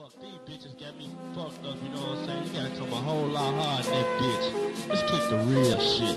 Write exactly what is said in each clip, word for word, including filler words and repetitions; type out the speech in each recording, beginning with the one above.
Fuck, these bitches got me fucked up, you know what I'm saying? You gotta come a whole lot hard in that bitch. Let's kick the real shit.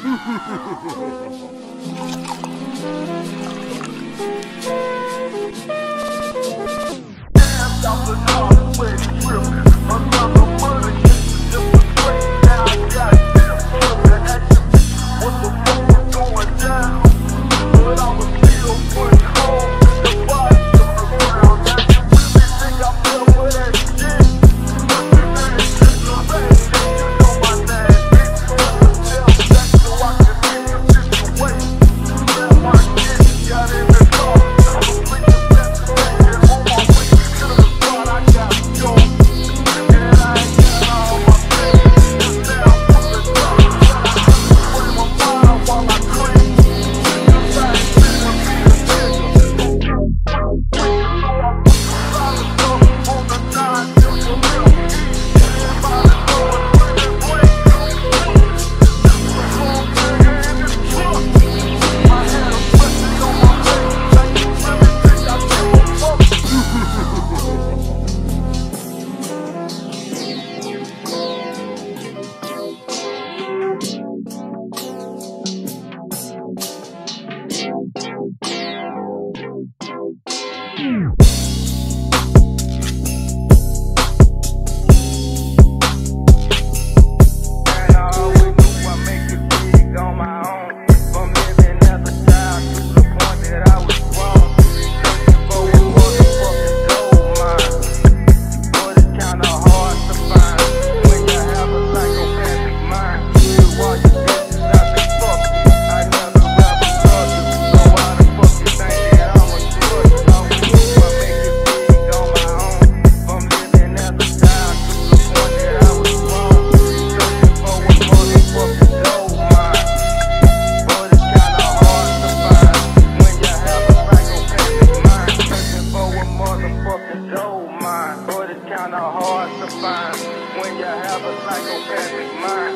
When you have a psychopathic mind,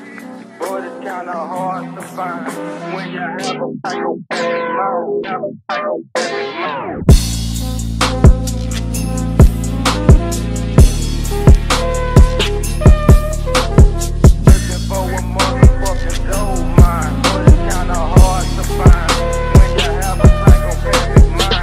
but it's kinda hard to find. When you have a psychopathic mind, have a psychopathic mind. Looking for a motherfucking gold mine, but it's kinda hard to find. When you have a psychopathic mind.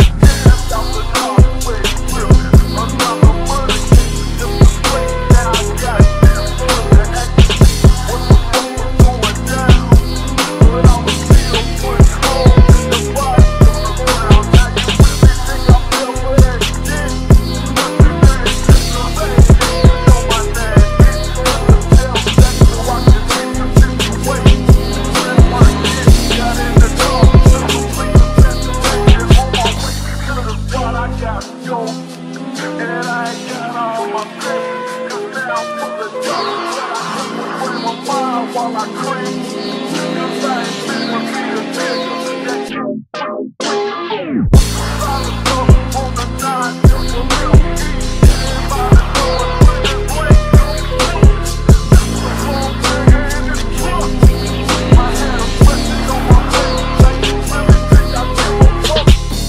While I creep, 'cause I ain't finna be the nigga that you on the nine, till you real eat. By the door, with the break, that's the wrong nigga in this truck. My head is twisted on my face, like you really think I give a fuck.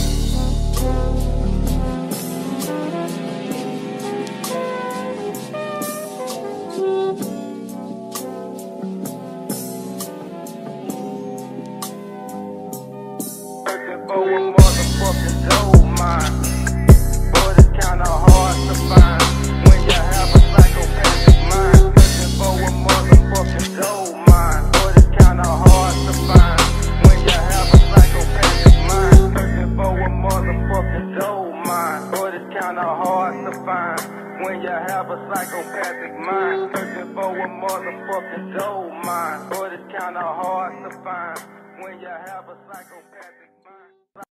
For a motherfucking gold mine, but it's kinda hard to find. When you have a psychopathic mind. Looking for a motherfucking gold mine, but it's kinda hard to find. When you have a psychopathic mind. Looking for a motherfucking gold mine, but it's kinda hard to find. When you have a psychopathic mind. Looking for a motherfucking gold mine, but it's kinda hard to find. When you have a psychopathic